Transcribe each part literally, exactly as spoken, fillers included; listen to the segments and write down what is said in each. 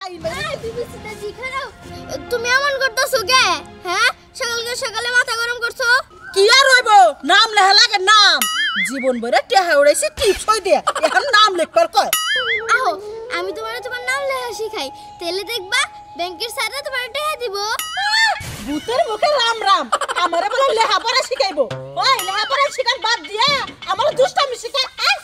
এই বিবিসি দাদি খারাপ তুমি এমন করতেছো কে হ্যাঁ সকালকে সকালে মাথা গরম করছো কি আর হইব নাম লেখা লাগে নাম জীবন ভরে টেহা উড়াইছি টিপস হই দিয়া এখন নাম লিখবার কয় আহো আমি তোমারে তোমার নাম লেখা শিখাই তাহলে দেখবা ব্যাংকের স্যাররা তোমার টেহা দিব ভূতের মুখে রাম রাম আমারে বলে লেখাপড়া শিখাইবো ওই লেখাপড়া শিখার বাদ দিয়া আমার দুষ্টামি শিখা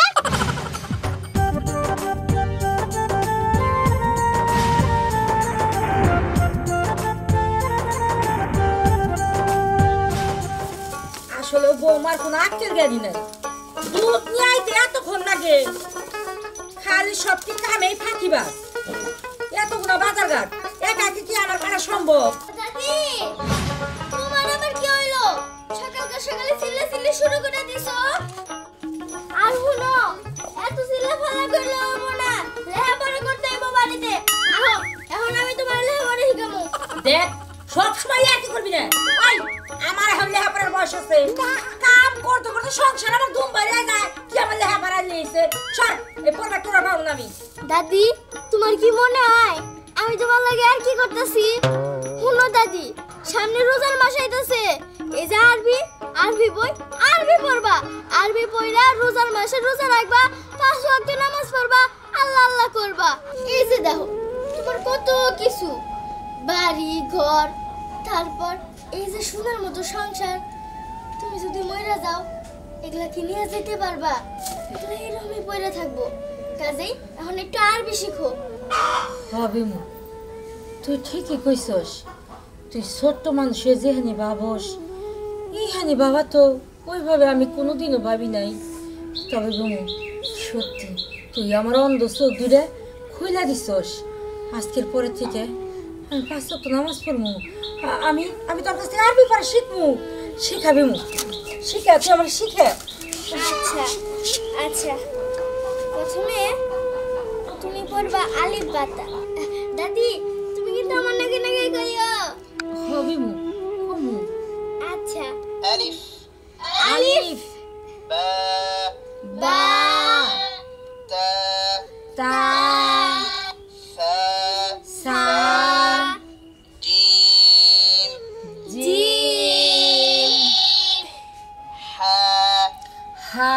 আসলে বৌমার কোনো আক্কেল গাড়ি নাই দুধ নিয়ে আইতে এতক্ষণ লাগে খালি সব কি কামেই ফাঁকিবাজ এতগুলো বাজার ঘাট একাকি কি আমার করা সম্ভব দাদি তোমার আবার কি হইলো সকালকে সকালে চিল্লা চিল্লি শুরু করে দিছো আর হলো এত চিল্লা ফালা করলে হবো না লেখাপড়া করতে হইব বাড়িতে আহো এখন আমি তোমার লেখাপড়া শিখামু দেখ সব সময় একই করবি না ওই আমার এখন লেখাপড়ার বয়স আছে কাম করতে করতে সংসার আমার দুম বাইরে যায় কি আমার লেখাপড়া নিয়েছে সর এই পড়া তোরা পাবো না আমি দাদি তোমার কি মনে হয় আমি তোমার লাগে আর কি করতেছি শুনো দাদি সামনে রোজার মাস আইতাছে এই যে আরবি আরবি বই আরবি পড়বা আরবি পড়া রোজার মাসে রোজা রাখবা পাঁচ ওয়াক্ত নামাজ পড়বা আল্লাহ আল্লাহ করবা এই যে দেখো তোমার কত কিছু বাড়ি ঘর তারপর এই যে সোনার মতো সংসার তুমি যদি মইরা যাও এগুলা কি নিয়ে যেতে পারবা এগুলা এরকমই পড়ে থাকবো কাজেই এখন একটু আরবি শিখো হবে মু তুই ঠিকই কইছস তুই ছোট্ট মানুষের যেখানে ভাবস এইখানে বাবা তো ওইভাবে আমি কোনোদিনও ভাবি নাই তবে বমু সত্যি তুই আমার অন্ধ চোখ দুটা খুইলা দিছস আজকের পরে থেকে আমি পাঁচ ওয়াক্ত নামাজ পড়মু আমি আমি তোর কাছ থেকে আরবি পড়া শিখমু শিখাবি মু শিখা তুই আমাকে শিখে আচ্ছা আচ্ছা প্রথমে তুমি পড়বা আলিফ বাতা দাদি তুমি কিন্তু আমার নাকি নাকি কইও হবে মু কমু আচ্ছা ألف আলিফ با বা تا তা ثا সা جيم জিম حا হা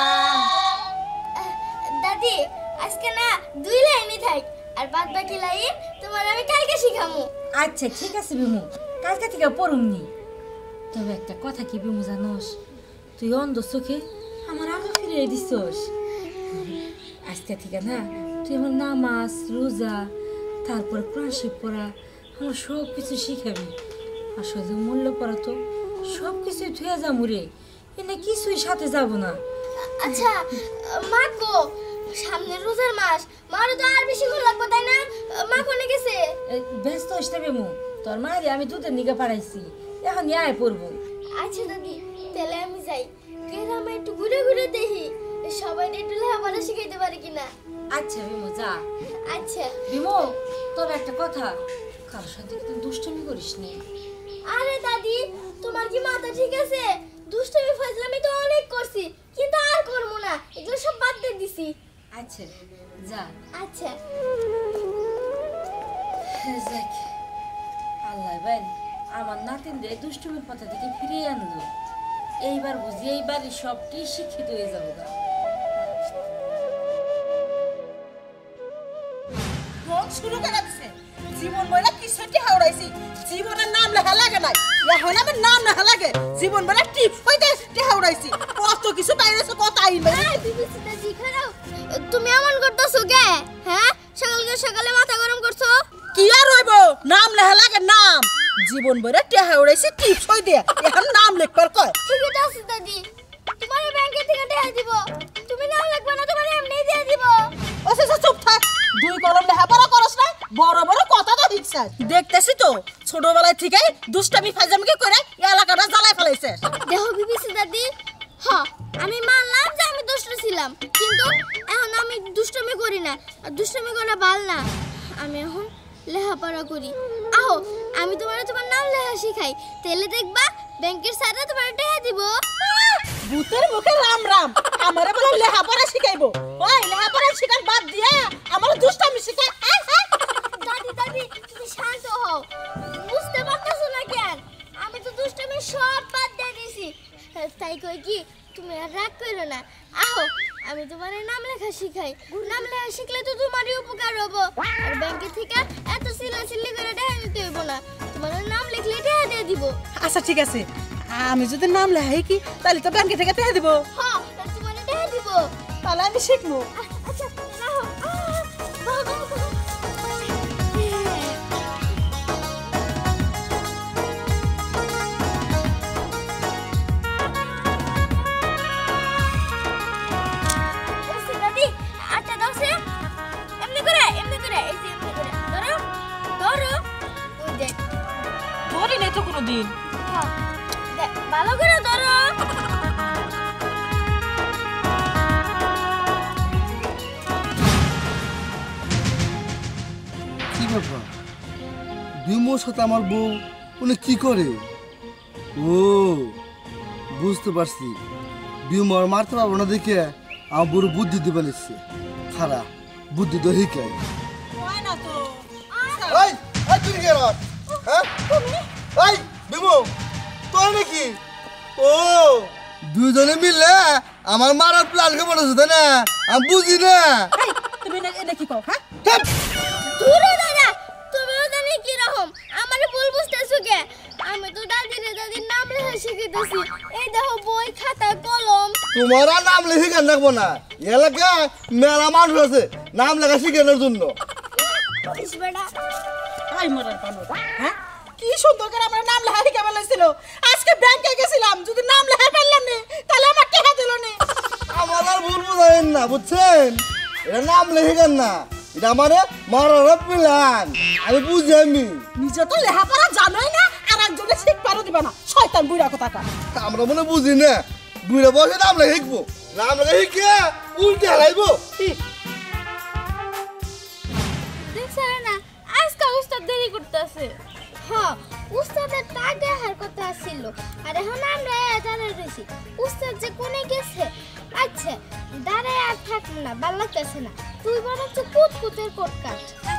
দাদি আজকে না দুই লাইনই থাক আর বাদ বাকি লাইন তোমার আমি কালকে শিখামু আচ্ছা ঠিক আছে বিমু কালকে থেকে পড়ুমনি তবে একটা কথা কি বিমু জানোস তুই অন্ধ চোখে আমার আলো ফিরিয়ে দিছস আজকে থেকে না তুই আমার নামাজ রোজা তারপর কোরআন শরীফ পড়া আমার সব কিছু শিখাবি আসলে মূল্য পড়া তো সব কিছুই ধুয়ে যাবো রে এনে কিছুই সাথে যাব না আচ্ছা মা গো সামনে রোজার মাস মারও তো আর বেশি করে লাগবে তাই না মা কোনে গেছে এ, ব্যস্ত হইস না বিমু তোর মায়ের আমি দুধের নিগা পাড়াইছি এখন আয় পড়বো আচ্ছা দাদি তাহলে আমি যাই গ্রামে একটু ঘুরে ঘুরে দেখি সবাই একটু লেখাপড়া শিখাইতে পারে কিনা আচ্ছা বিমু যা আচ্ছা বিমু তবে একটা কথা কারোর সাথে কিন্তু দুষ্টুমি করিস নি আরে দাদি তোমার কি মাথা ঠিক আছে দুষ্টুমি ফাজলামি তো অনেক করছি কিন্তু আর করবো না এগুলো সব বাদ দিয়ে দিছি আচ্ছা যা আচ্ছা যাক আল্লাহ ভাই আমার নাতিন রে দুষ্টুমির পথা থেকে ফিরিয়ে আনলো এইবার বুঝি এইবারই সবটি শিক্ষিত হয়ে যাবো গা শুরু করে দিছে জীবন বইলা কি সেটি হাওড়াইছি জীবনের নাম লেখা লাগে নাই এখন আমার নাম লেখা লাগে জীবন বইলা টিপ হইতে হাওড়াইছি কত কিছু বাইরেছে কত আইল এই বিবিসি দাদি খারাপ তুমি এমন করতেছো কে হ্যাঁ সকালকে সকালে মাথা গরম করছো কি আর হইব নাম লেখা লাগে নাম জীবন বইলা টেহা উড়াইছি টিপস হই দিয়া এখন নাম লিখবার কয় ঠিক আছে দাদি তোমার ব্যাংকে থেকে টাকা দিব তুমি নাম লিখবা না তোমার এমনি দিয়ে দিব ওসে চুপ থাক দুই কলম লেখাপড়া করছ না বড় বড় কথা তো শিখছস দেখতেছি তো ছোটবেলায় থেকে দুষ্টামি ফাজামি করে এলাকাটা জ্বালায় ফেলাইছিস দেখো বিবিসি দাদি হ্যাঁ আমি মানলাম যে আমি দুষ্ট ছিলাম কিন্তু এখন আমি দুষ্টমি করি না আর দুষ্টমি করা ভালো না আমি এখন লেখাপড়া করি আহো আমি তোমার তোমার নাম লেখা শিখাই তাহলে দেখবা ব্যাংকের স্যাররা তোমার টাকা দিব ভূতের মুখে রাম রাম আমারে বলে লেখাপড়া শিখাইবো ওই লেখাপড়া শিখার বাদ দিয়া আমার দুষ্টামি শিখা তাই কই কি তুমি আর রাগ করো না আহো আমি তোমার নাম লেখা শিখাই নাম লেখা শিখলে তো তোমারই উপকার হবো আর ব্যাংকে থেকে এত সিলাসিলি করে টাকা দিতে হইব না তোমার নাম লিখলে টাকা দিয়ে দিব আচ্ছা ঠিক আছে আমি যদি নাম লেখাই কি তাহলে তো ব্যাংকে থেকে টাকা দিব হ্যাঁ তাহলে তোমার টাকা দিব তাহলে আমি শিখবো আচ্ছা রাখো বাবা দিন ভালো করে ধরো কি ব্যাপার বিমোর সাথে আমার বউ উনি কি করে ও বুঝতে পারছি বিমো আর মারতে পারবো না দেখে আমার বড় বুদ্ধি দিবে নিচ্ছে খারাপ বুদ্ধি তো হিকাই এই এই তুই কে রাত হ্যাঁ এই বিমো তোর নাকি ও দুজনে মিলে আমার মারার প্ল্যান কে বলেছে তাই না আমি বুঝি না তুমি এটা কি কও হ্যাঁ দূরে দাদা তুমিও জানি কি রকম আমারে ভুল বুঝতেছো কে আমি তো দাদি রে দাদির নাম লেখা শিখাইতেছি এই দেখো বই খাতা কলম তোমার আর নাম লিখে কেন রাখবো না এলাকায় মেলা মানুষ আছে নাম লেখা শিখানোর জন্য ইস বেটা আই মরার পানো হ্যাঁ কি সুন্দর করে আমার নাম লেখা শিখা বলেছিল আজকে ব্যাংকে গেছিলাম যদি নাম লেখা পেলাম না তাহলে আমার টাকা দিল না আমার আর ভুল বুঝাবেন না বুঝছেন এটা নাম লিখে কেন না এটা আমার মারার প্ল্যান আমি বুঝি আমি নিজে তো লেখাপড়া জানোই না আর একজনে শিখপারও দিবে না শয়তান বুড়া কথাটা আমরা মনে বুঝি না বুড়া বসে নাম লেখা শিখবো নাম লেখা শিখে উল্টে হারাইবো দেখছ না আজকে উস্তাদ দেরি করতেছে হ্যাঁ উস্তাদের তার দেখার কথা ছিল আর এখন আমরা দাঁড়ায় রয়েছি উস্তাদ যে কোনে গেছে আচ্ছা দাঁড়ায় আর থাকলো না ভালো লাগতেছে না তুই বরঞ্চ কুত কুতের কোট কাট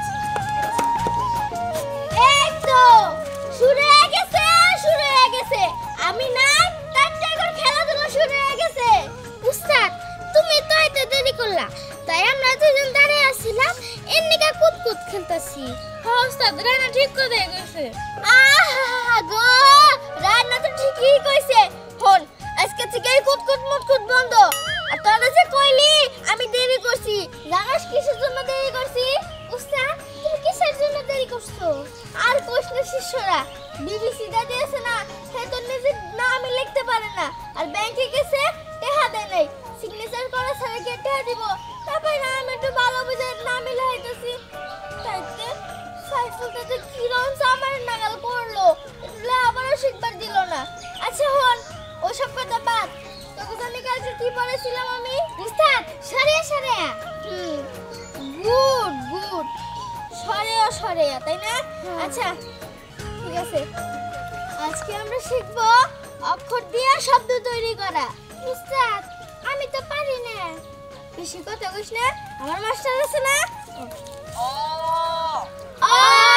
এই তো শুরু হয়ে গেছে শুরু হয়ে গেছে আমি না তার টাইগার খেলাধুলা শুরু হয়ে গেছে উস্তাদ তুমি তো এত দেরি করলা তাই আমরা দুজন দাঁড়িয়ে আসছিলাম এমনিকা কুত কুত খেলতেছি হ্যাঁ উস্তাদ রানা ঠিক করে গেছে আহা গো রানা তো ঠিকই কইছে হন আজকে থেকে কুত কুত মুত কুত বন্ধ আর তোরা যে কইলি আমি দেরি করছি জানাস কিসের জন্য দেরি করছি উস্তাদ তুমি কিসের জন্য দেরি করছো আর কোশ্চেন শিষ্যরা বিবিসি দা দিয়েছে না সে তো নিজের নামই লিখতে পারে না আর ব্যাংকে গেছে টাকা দেয় নাই সিগনেচার করা ছাড়া কে টাকা দিব তারপর না আমি একটু ভালো বুঝে নামই লাগাইতেছি তাইতে সাইফুলটা তো কিরম আমার নাগাল করলো এগুলো আবারও শিখবার দিল না আচ্ছা হন ওসব কথা বাদ তোকে জানি কালকে কি পড়েছিলাম আমি উস্তাদ সরে সরে হুম গুড গুড সরে সরে তাই না আচ্ছা ঠিক আছে আজকে আমরা শিখব অক্ষর দিয়ে শব্দ তৈরি করা উস্তাদ আমি তো পারি না বেশি কথা কইস না আমার মাস্টার আছে না অ আ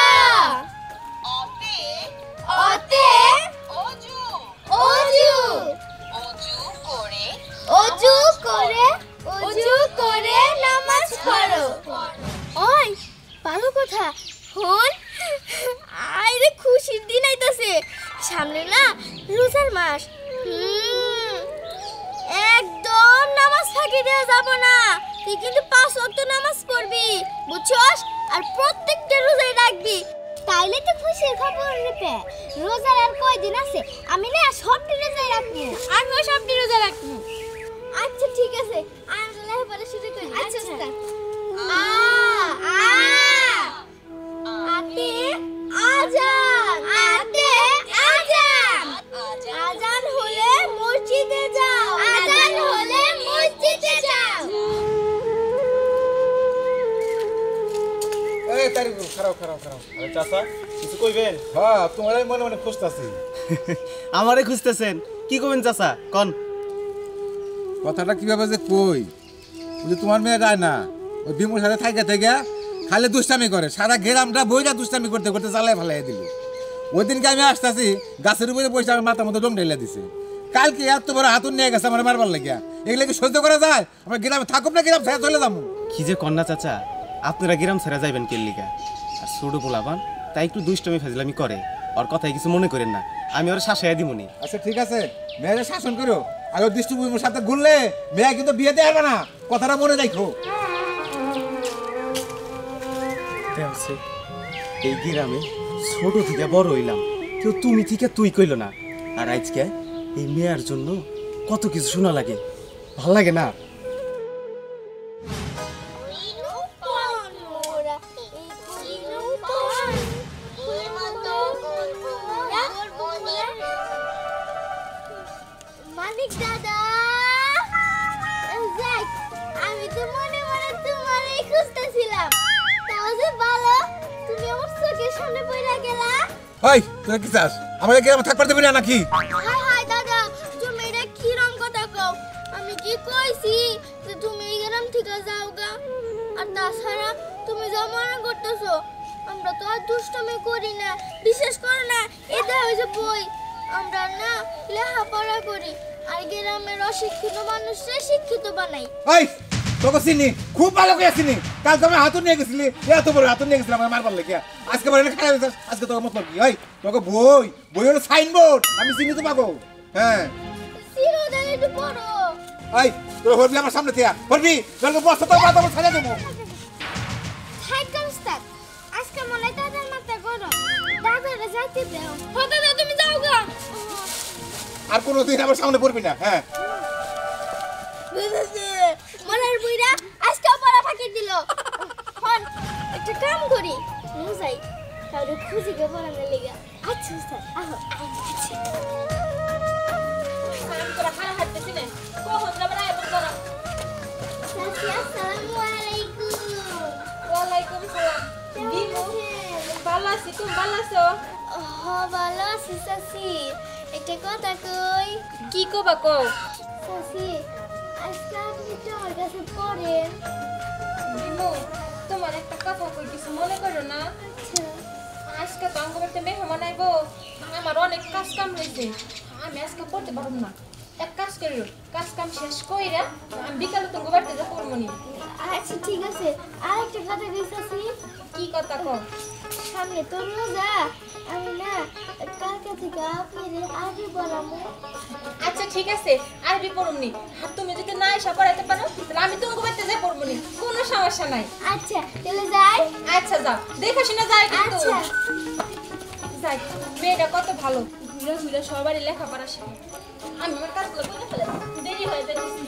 অতে অতে অজু অজু অজু করে অজু করে অজু করে নামাজ পড়ো ওই ভালো কথা হন আইরে খুশির দিন আইতাছে সামনে না রোজার মাস হুম একদম নামাজ ফাঁকি দেওয়া যাব না তুই কিন্তু পাঁচ ওয়াক্ত নামাজ পড়বি বুঝছস আর প্রত্যেকটা রোজায় রাখবি তাইলে তো খুশির খবর নেবে রোজার আর কয়দিন আছে আমি না সবটি রোজায় রাখবো আমিও সবটি রোজা রাখবো আচ্ছা ঠিক আছে আর লেখাপড়া শুরু করি আচ্ছা স্যার আ আ আতে আজান আতে আজান আজান হলে মসজিদে যাও আজান হলে মসজিদে যাও এই তারিকু খারাপ খারাপ খারাপ আরে চাচা কিছু কইবেন? হ্যাঁ তোমার মনে মনে খুঁজতেছি আমারে খুঁজতেছেন কি কইবেন চাচা কোন? কথাটা কিভাবে যে কই ওই যে তোমার মেয়ে যায় না ওই বিমুর সাথে থাইকা থেকে খালি দুষ্টামি করে সারা গ্রামটা বইটা দুষ্টামি করতে করতে জ্বালায় ফালাই দিল ওই দিনকে আমি আসতেছি গাছের উপরে বসে আমার মাথার মতো ডোম ঢেলে দিছে কালকে এত বড় হাতুন নিয়ে গেছে আমার মারবার লাগিয়া, এগুলো কি সহ্য করা যায়? আমরা গ্রামে থাকুক না, গ্রাম ছেড়ে চলে যাবো। কি যে কন্যা চাচা, আপনারা গ্রাম ছেড়ে যাইবেন কেল্লিকা? আর ছোটো পোলাবান তাই একটু দুষ্টমি ফাজলামি করে, ওর কথায় কিছু মনে করেন না, আমি ওর শাসাইয়া দিমুনি। আচ্ছা ঠিক আছে, মেয়েরা শাসন করো, আর ওই দৃষ্টি সাথে ঘুরলে মেয়ে কিন্তু বিয়ে দেয় না, কথাটা মনে রাখো। দেখছে এই গ্রামে ছোট থেকে বড় হইলাম, কেউ তুমি থেকে তুই কইল না, আর আজকে এই মেয়ের জন্য কত কিছু শোনা লাগে, ভাল লাগে না? মানিক দাদা, যাক, আমি তো মনে মনে তোমারই খুঁজতেছিলাম। তাও যে ভালো তুমি আমার চোখের সামনে পড়ে গেলা। ওই তুই কি চাস, আমাদের গ্রামে থাকতে দেবে না নাকি? হাই হাই দাদা, তুমি এটা কি রং কথা কও? আমি কি কইছি যে তুমি এই গ্রাম থেকে যাও গা? আর তাছাড়া তুমি যা মনে করতেছো, আমরা তো আর দুষ্টমি করি না, বিশেষ করে না এটা হয়েছে বই। আমরা না লেখাপড়া করি, আর গ্রামের অশিক্ষিত মানুষরা শিক্ষিত বানাই। ওই তোকে চিনি, খুব ভালো করে চিনি। কাল তুমি হাতুন নিয়ে গেছিলি, এত বড় হাতুন নিয়ে গেছিলাম মারবার লেগে, আজকে বলে খারাপ হয়েছে। আজকে তোকে মতলব কি? ওই তোকে বই বই হলো সাইনবোর্ড, আমি চিনি তোমাকে। হ্যাঁ চিরদিন একটু পড়ো। ওই তোর হরবি আমার সামনে থেকে, হরবি তোকে বস্তা তো বাদ আমার ছাড়া দেবো। হাই কনস্টার, আজকে মনে দাদার মাথা গরম, দাদারা যাইতে দাও। ও দাদা তুমি যাও গা। আর কোনোদিন আমার সামনে পড়বি না। হ্যাঁ মনের বুইরা আজকে পড়া ফাঁকি দিল। হন একটা কাম করি, নু যাই কাউরে খুঁজি গে পড়ানো লেগে। আচ্ছা স্যার, আহো আচ্ছা। আমি তোরা খারাপ হাঁটতেছি না, কখন যাবার আয় বন্ধ করো। চাচি আসসালামু আলাইকুম। ওয়ালাইকুম সালাম। বিমু, ভালো আছি, তুমি ভালো আছো? হ ভালো আছি চাচি। একটা কথা কই। কি কবা কও? চাচি আজকে আপনি তো আমার কাছে পড়েন। বিমু, তোমার একটা কথা কই, কিছু মনে করো না। আচ্ছা আজকে তো আমার বাড়িতে মেহমান আইবো, আমার অনেক কাজ কাম রয়েছে, আমি আজকে পড়তে পারবো না। এক কাজ করি, কাজ কাম শেষ কইরা আমি বিকালে তোমার বাড়িতে যা পড়বো নি। আচ্ছা ঠিক আছে। আর একটা কথা কই চাচি। কি কথা কও? সামনে তো রোজা, আমি না কালকে থেকে আপনারে আরবি পড়াবো। আচ্ছা ঠিক আছে, আরবি পড়ুমনি। আর তুমি যদি না এসে পড়াইতে পারো তাহলে আমি তোমার বাড়িতে যাই পড়বো নি, কোনো সমস্যা নাই। আচ্ছা তাহলে যাই। আচ্ছা যাও, দেখো শুনে যাই কিন্তু। আচ্ছা যাই, মেয়েটা কত ভালো, ঘুরে ঘুরে সবারই লেখাপড়া শেখে। আমি আমার কাজগুলো করে ফেলে দেরি হয়ে যাচ্ছে।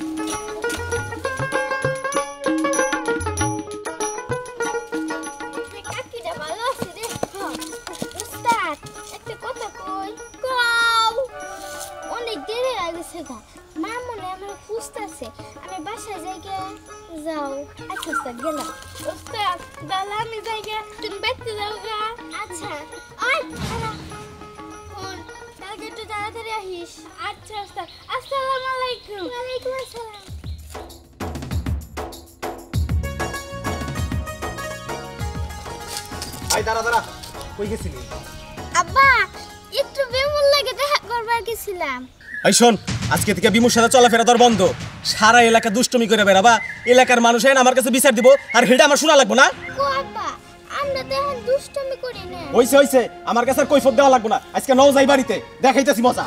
কাকিটা ভালো আছে রে। হ্যাঁ উস্তাদ, একটা কথা কই। কও। অনেক দেরি হয়ে গেছে গা, মা মনে আমার খুঁজতেছে, আমি বাসায় যাই গে। যাও। আচ্ছা উস্তাদ গেলাম। উস্তাদ দালা আমি যাই গে, তুমি বাইতে যাও গা। আচ্ছা আয় দাঁড়া। ফোন কালকে একটু তাড়াতাড়ি আহিস। আচ্ছা উস্তাদ। আসসালামু আলাইকুম। ওয়ালাইকুম আসসালাম। আই দাঁড়া দাঁড়া, কই গেছিলি? আব্বা একটু বেমন লাগে দেখা করবার গেছিলাম। এই শোন, আজকে থেকে বিমুর সাথে চলাফেরা তোর বন্ধ। সারা এলাকা দুষ্টমি করে বেড়াবা, এলাকার মানুষ এনে আমার কাছে বিচার দিব, আর হেডা আমার শোনা লাগবো না। ও আব্বা আমরা তো এখন দুষ্টমি করি না। হইছে হইছে, আমার কাছে আর কৈফত দেওয়া লাগবো না। আজকে নও যাই বাড়িতে, দেখাইতেছি মজা।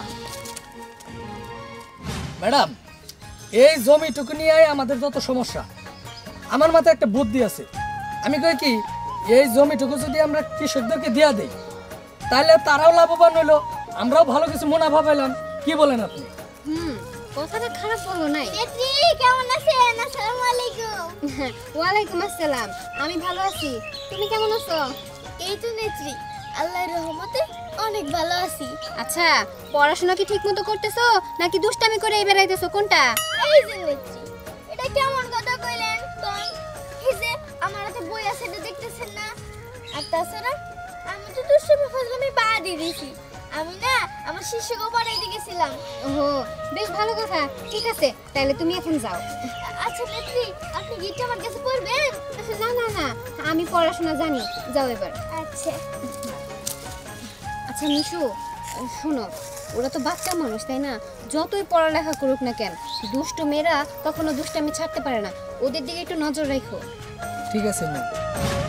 ম্যাডাম, এই জমিটুকু নিয়ে আমাদের যত সমস্যা, আমার মাথায় একটা বুদ্ধি আছে। আমি কই কি, এই জমিটুকু যদি আমরা কৃষকদেরকে দেয়া দিই, তাহলে তারাও লাভবান হইলো, আমরাও ভালো কিছু মুনাফা পেলাম। কি বলেন আপনি? হুম, কথাটা খারাপ বলো নাই। নেত্রী কেমন আছেন? আসসালামু আলাইকুম। ওয়ালাইকুম আসসালাম। আমি ভালো আছি, তুমি কেমন আছো? এই তো নেত্রী, আল্লাহর রহমতে অনেক ভালো আছি। আচ্ছা, পড়াশোনা কি ঠিকমতো করতেছো নাকি দুষ্টামি করে বেড়াইতেছো, কোনটা? এই যে নেত্রী, এটা কেমন কথা কইলেন? কোন এই যে আমার হাতে বই আছে, এটা দেখতেছেন না? আর তাছাড়া আমি তো দুষ্টমি ফজলামি বাদ দিয়ে দিয়েছি। আমি না আমার শিষ্যকে পড়াইতে গেছিলাম। ওহো, বেশ ভালো কথা। ঠিক আছে, তাহলে তুমি এখন যাও। আচ্ছা নেত্রী, আপনি গিয়ে আমার কাছে পড়বেন? না না না, আমি পড়াশোনা জানি, যাও এবার। আচ্ছা আচ্ছা মিশু, শোনো, ওরা তো বাচ্চা মানুষ তাই না, যতই পড়ালেখা করুক না কেন, দুষ্ট মেয়েরা কখনো দুষ্টামি ছাড়তে পারে না, ওদের দিকে একটু নজর রাখো। ঠিক আছে মা।